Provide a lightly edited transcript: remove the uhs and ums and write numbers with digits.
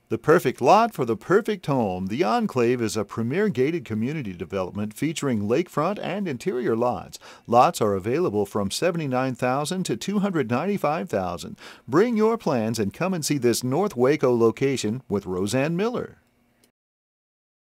The perfect lot for the perfect home. The Enclave is a premier gated community development featuring lakefront and interior lots. Lots are available from $79,000 to $295,000. Bring your plans and come and see this North Waco location with Roseanne Miller.